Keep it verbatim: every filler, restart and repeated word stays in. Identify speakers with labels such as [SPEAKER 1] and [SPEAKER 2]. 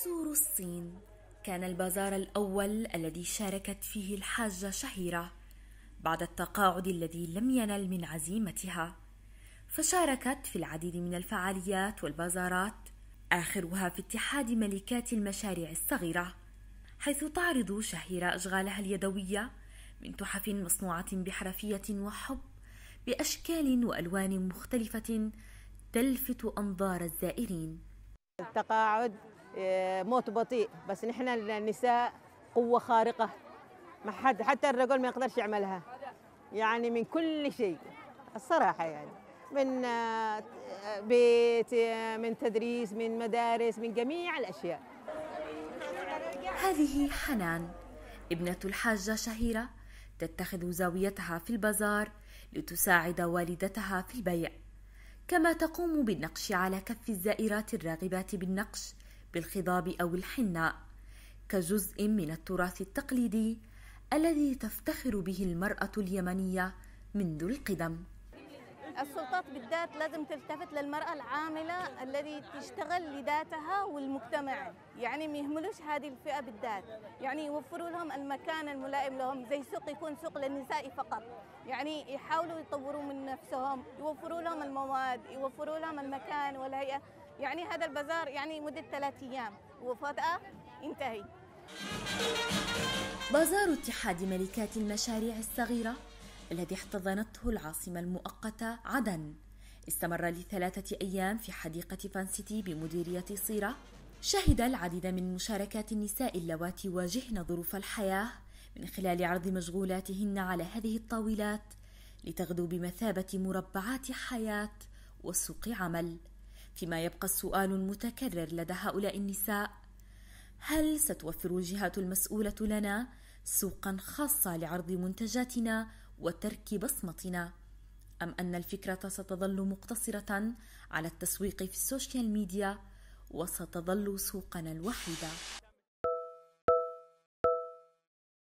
[SPEAKER 1] سور الصين كان البازار الأول الذي شاركت فيه الحاجة شهيرة بعد التقاعد الذي لم ينل من عزيمتها، فشاركت في العديد من الفعاليات والبازارات، آخرها في اتحاد ملكات المشاريع الصغيرة، حيث تعرض شهيرة أشغالها اليدوية من تحف مصنوعة بحرفية وحب بأشكال وألوان مختلفة تلفت أنظار الزائرين.
[SPEAKER 2] التقاعد موت بطيء، بس نحن النساء قوة خارقة، ما حد حتى الرجل ما يقدرش يعملها، يعني من كل شيء الصراحة، يعني من بيت، من تدريس، من مدارس، من جميع الأشياء.
[SPEAKER 1] هذه حنان ابنة الحاجة شهيرة، تتخذ زاويتها في البازار لتساعد والدتها في البيع، كما تقوم بالنقش على كف الزائرات الراغبات بالنقش بالخضاب أو الحناء كجزء من التراث التقليدي الذي تفتخر به المرأة اليمنية منذ القدم.
[SPEAKER 3] السلطات بالذات لازم تلتفت للمرأة العاملة الذي تشتغل لذاتها والمجتمع، يعني ما يهملوش هذه الفئة بالذات، يعني يوفروا لهم المكان الملائم لهم، زي سوق يكون سوق للنساء فقط، يعني يحاولوا يطوروا من نفسهم، يوفروا لهم المواد، يوفروا لهم المكان والهيئة. يعني هذا البازار يعني مدة ثلاث أيام وفجأة ينتهي.
[SPEAKER 1] بازار اتحاد ملكات المشاريع الصغيرة الذي احتضنته العاصمة المؤقتة عدن استمر لثلاثة أيام في حديقة فانسيتي بمديرية صيرة، شهد العديد من مشاركات النساء اللواتي واجهن ظروف الحياة من خلال عرض مشغولاتهن على هذه الطاولات لتغدو بمثابة مربعات حياة وسوق عمل. فيما يبقى السؤال المتكرر لدى هؤلاء النساء: هل ستوفر الجهات المسؤولة لنا سوقا خاصة لعرض منتجاتنا وترك بصمتنا، أم أن الفكرة ستظل مقتصرة على التسويق في السوشيال ميديا وستظل سوقنا الوحيدة؟